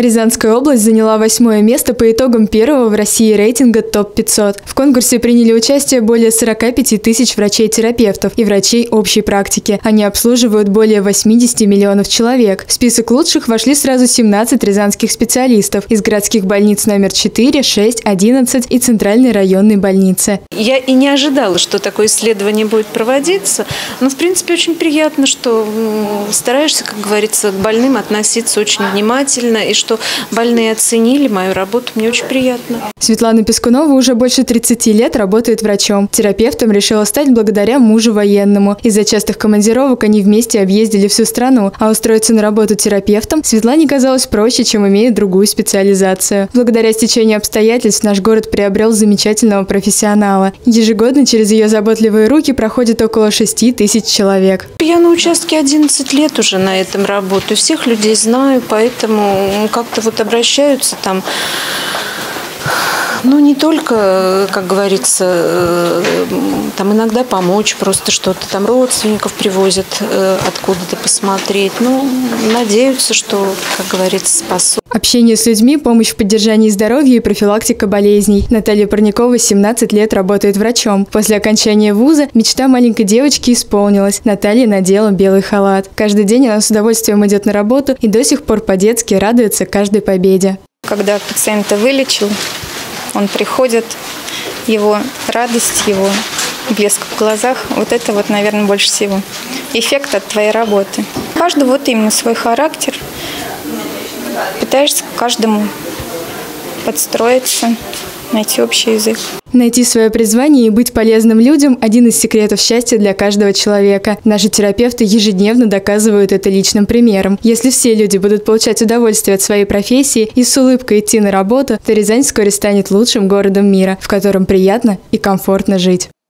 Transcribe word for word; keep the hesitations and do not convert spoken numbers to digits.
Рязанская область заняла восьмое место по итогам первого в России рейтинга топ пятьсот. В конкурсе приняли участие более сорока пяти тысяч врачей-терапевтов и врачей общей практики. Они обслуживают более восьмидесяти миллионов человек. В список лучших вошли сразу семнадцать рязанских специалистов из городских больниц номер четыре, шесть, одиннадцать и Центральной районной больницы. Я и не ожидала, что такое исследование будет проводиться, но в принципе очень приятно, что стараешься, как говорится, к больным относиться очень внимательно и что больные оценили мою работу, мне очень приятно. Светлана Пескунова уже больше тридцати лет работает врачом. Терапевтом решила стать благодаря мужу военному. Из-за частых командировок они вместе объездили всю страну, а устроиться на работу терапевтом Светлане казалось проще, чем имея другую специализацию. Благодаря стечению обстоятельств наш город приобрел замечательного профессионала. Ежегодно через ее заботливые руки проходит около шести тысяч человек. Я на участке одиннадцать лет уже на этом работаю, всех людей знаю, поэтому как-то вот обращаются там. Ну, не только, как говорится, там иногда помочь, просто что-то там родственников привозят откуда-то посмотреть. Ну, надеются, что, как говорится, спасут. Общение с людьми, помощь в поддержании здоровья и профилактика болезней. Наталья Парникова семнадцать лет работает врачом. После окончания вуза мечта маленькой девочки исполнилась. Наталья надела белый халат. Каждый день она с удовольствием идет на работу и до сих пор по-детски радуется каждой победе. Когда пациента вылечил, он приходит, его радость, его блеск в глазах, вот это вот, наверное, больше всего эффект от твоей работы. У каждого вот именно свой характер, пытаешься к каждому подстроиться, найти общий язык. Найти свое призвание и быть полезным людям – один из секретов счастья для каждого человека. Наши терапевты ежедневно доказывают это личным примером. Если все люди будут получать удовольствие от своей профессии и с улыбкой идти на работу, то Рязань вскоре станет лучшим городом мира, в котором приятно и комфортно жить.